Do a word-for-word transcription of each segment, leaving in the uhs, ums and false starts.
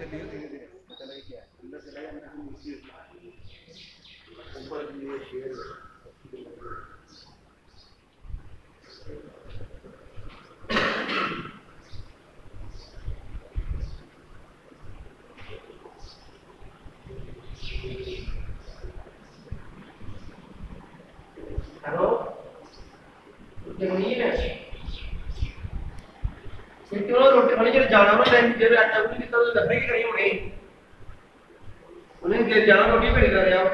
से लियो धीरे धीरे पता लगे क्या है अंदर चला गया मैंने नीचे ऊपर लिए शेयर हेलो कितनी है क्यों रोटी खाने के लिए जाना मैं टाइम दे रहा था कितना तो डब्बे की कहीं होने उन्हें दे जाना रोटी भेज रहे आप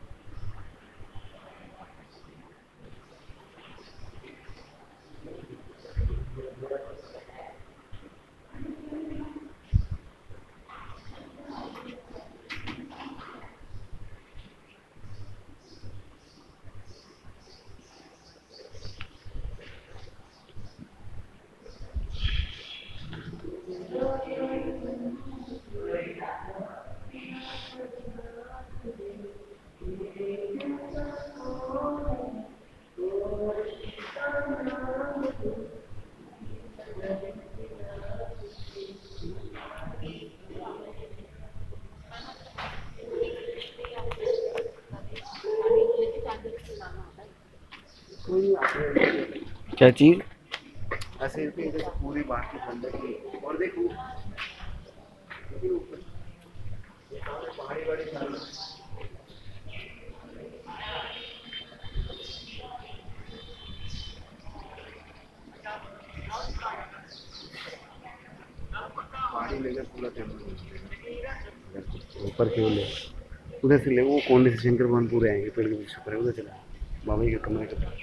क्या चीज ऐसे पूरी बात की ठंडक की और देखो पहाड़ी वाड़ी पहाड़ी लेकर पूरा ऊपर क्यों ले उधर से ले वो कौन से शंकर भगवान पूरे आएंगे पेड़ के पीछे पर उधर चला बाबा जी के कमरे के पास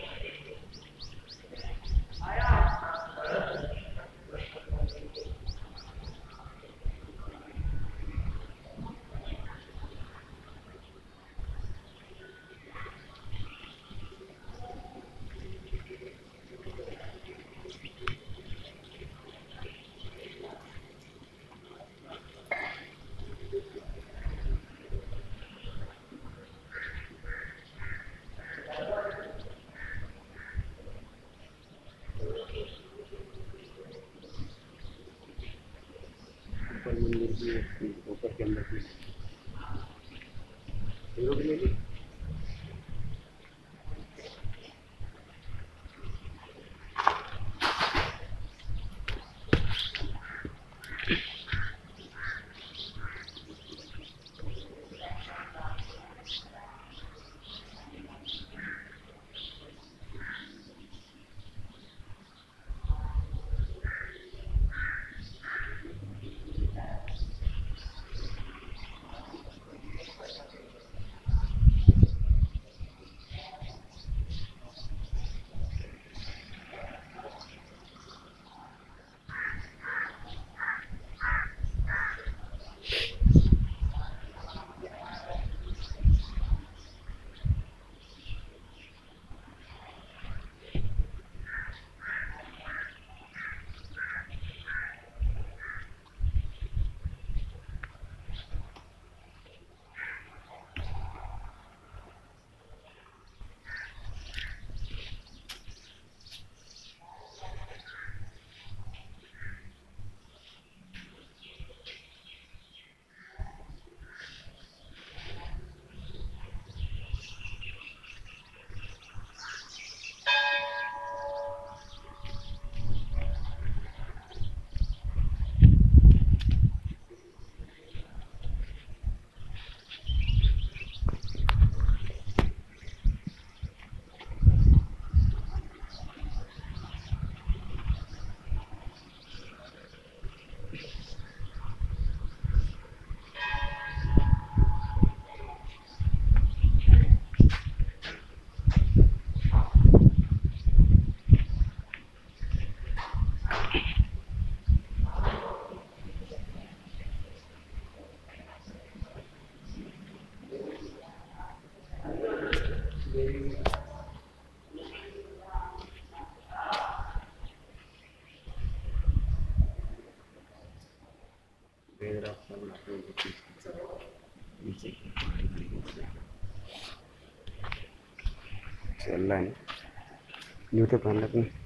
मंदिर की ऊपर के अंदर की चल रहा है जूते पहन लेते हैं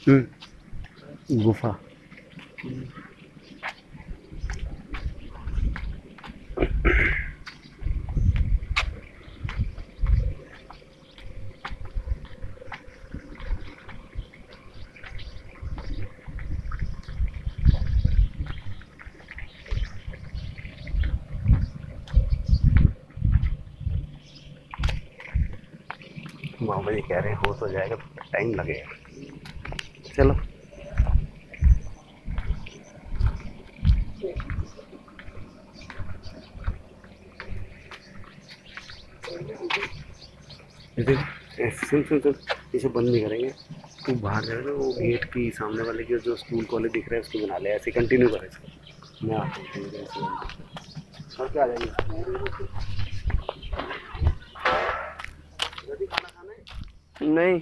हम्म, गुफा। मामा जी कह रहे हैं हो तो जाएगा, टाइम लगेगा। चलो। जैसे ऐसे- सुन सुन सुन, इसे बंद नहीं करेंगे। तू बाहर जाएगा ना, वो गेट की सामने वाले के जो स्कूल कॉलेज दिख रहा है उसको बना ले, ऐसे कंटिन्यू कर इसको। मैं आता हूँ थोड़ी देर से। और क्या आ जाएंगे? जल्दी खाना खाना है? नहीं।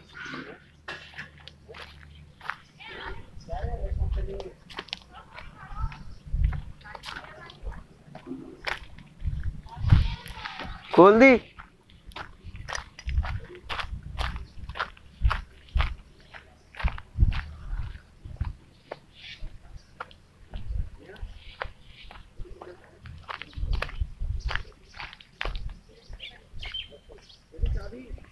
खोल दी। चाबी